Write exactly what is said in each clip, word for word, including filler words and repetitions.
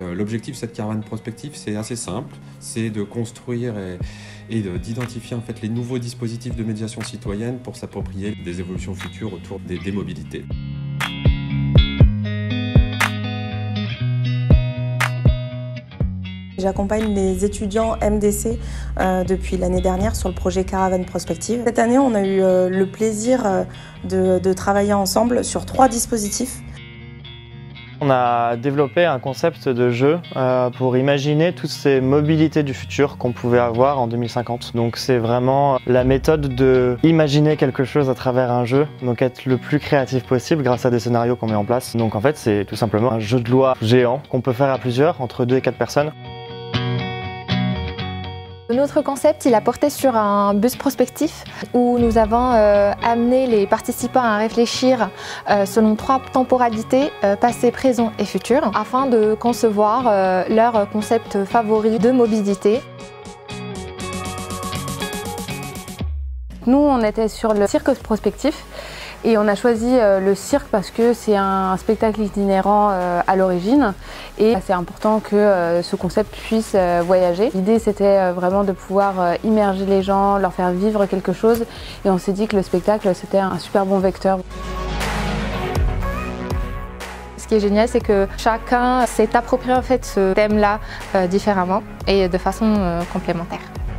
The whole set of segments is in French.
L'objectif de cette caravane prospective, c'est assez simple, c'est de construire et, et d'identifier en fait les nouveaux dispositifs de médiation citoyenne pour s'approprier des évolutions futures autour des, des mobilités. J'accompagne les étudiants M D C euh, depuis l'année dernière sur le projet Caravane Prospective. Cette année, on a eu euh, le plaisir euh, de, de travailler ensemble sur trois dispositifs. On a développé un concept de jeu euh, pour imaginer toutes ces mobilités du futur qu'on pouvait avoir en deux mille cinquante. Donc c'est vraiment la méthode de imaginer quelque chose à travers un jeu, donc être le plus créatif possible grâce à des scénarios qu'on met en place. Donc en fait c'est tout simplement un jeu de loi géant qu'on peut faire à plusieurs, entre deux et quatre personnes. Notre concept, il a porté sur un bus prospectif où nous avons euh, amené les participants à réfléchir euh, selon trois temporalités, euh, passé, présent et futur, afin de concevoir euh, leur concept favori de mobilité. Nous, on était sur le cirque prospectif et on a choisi le cirque parce que c'est un spectacle itinérant à l'origine et c'est important que ce concept puisse voyager. L'idée, c'était vraiment de pouvoir immerger les gens, leur faire vivre quelque chose et on s'est dit que le spectacle, c'était un super bon vecteur. Ce qui est génial, c'est que chacun s'est approprié en fait ce thème-là euh, différemment et de façon euh, complémentaire.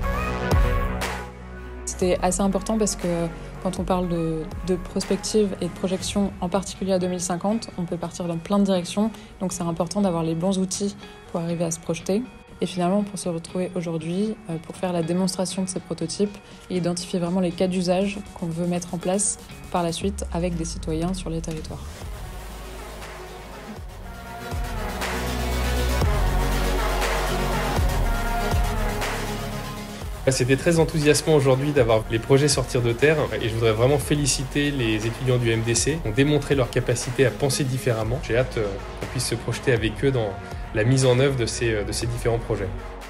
C'était assez important parce que quand on parle de, de prospective et de projection, en particulier à deux mille cinquante, on peut partir dans plein de directions. Donc c'est important d'avoir les bons outils pour arriver à se projeter. Et finalement, pour se retrouver aujourd'hui, pour faire la démonstration de ces prototypes et identifier vraiment les cas d'usage qu'on veut mettre en place par la suite avec des citoyens sur les territoires. C'était très enthousiasmant aujourd'hui d'avoir les projets sortir de terre et je voudrais vraiment féliciter les étudiants du M D C qui ont démontré leur capacité à penser différemment. J'ai hâte qu'on puisse se projeter avec eux dans la mise en œuvre de ces, de ces différents projets.